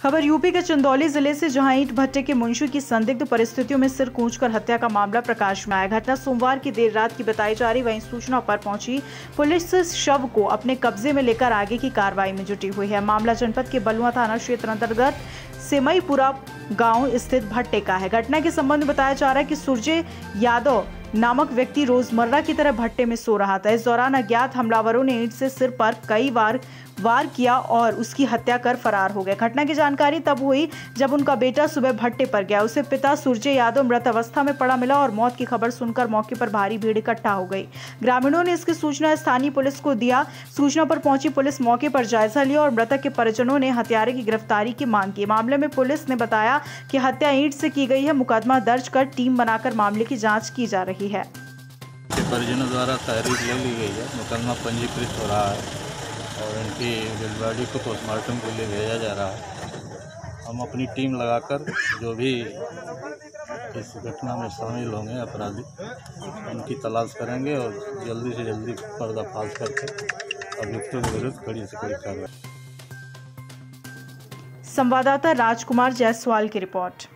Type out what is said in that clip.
खबर यूपी के चंदौली जिले से, जहां ईंट भट्टे के मुंशी की संदिग्ध परिस्थितियों में सिर कूचकर हत्या का मामला प्रकाश में आया। घटना सोमवार की देर रात की बताई जा रही। वहीं सूचना पर पहुंची पुलिस शव को अपने कब्जे में लेकर आगे की कार्रवाई में जुटी हुई है। मामला जनपद के बलुआ थाना क्षेत्र अंतर्गत सेमईपुरा गांव स्थित भट्टे का है। घटना के संबंध में बताया जा रहा है कि सुरजय यादव नामक व्यक्ति रोजमर्रा की तरह भट्टे में सो रहा था। इस दौरान अज्ञात हमलावरों ने ईंट से सिर पर कई बार वार किया और उसकी हत्या कर फरार हो गए। घटना की जानकारी तब हुई जब उनका बेटा सुबह भट्टे पर गया। उसे पिता सुरजय यादव मृत अवस्था में पड़ा मिला और मौत की खबर सुनकर मौके पर भारी भीड़ इकट्ठा हो गई। ग्रामीणों ने इसकी सूचना स्थानीय पुलिस को दिया। सूचना पर पहुंची पुलिस मौके पर जायजा लिया और मृतक के परिजनों ने हत्यारे की गिरफ्तारी की मांग की। मामले में पुलिस ने बताया कि हत्या ईंट से की गई है। मुकदमा दर्ज कर टीम बनाकर मामले की जाँच की जा रही है। परिजनों द्वारा तहरीर ले ली गई है, मुकदमा पंजीकृत हो रहा है और इनकी डेड बॉडी को पोस्टमार्टम के लिए भेजा जा रहा है। हम अपनी टीम लगाकर जो भी इस घटना में शामिल होंगे अपराधी, उनकी तलाश करेंगे और जल्दी से जल्दी पर्दाफाश करके अभियुक्तों के विरुद्ध कड़ी से कड़ी कार्रवाई। संवाददाता राजकुमार जायसवाल की रिपोर्ट।